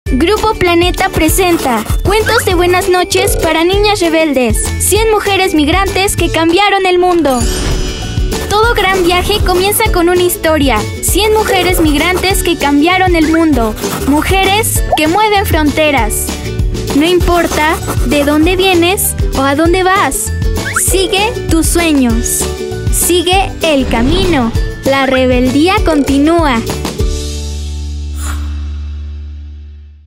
Grupo Planeta presenta Cuentos de buenas noches para niñas rebeldes. 100 mujeres migrantes que cambiaron el mundo. Todo gran viaje comienza con una historia. 100 mujeres migrantes que cambiaron el mundo. Mujeres que mueven fronteras. No importa de dónde vienes o a dónde vas. Sigue tus sueños. Sigue el camino. La rebeldía continúa.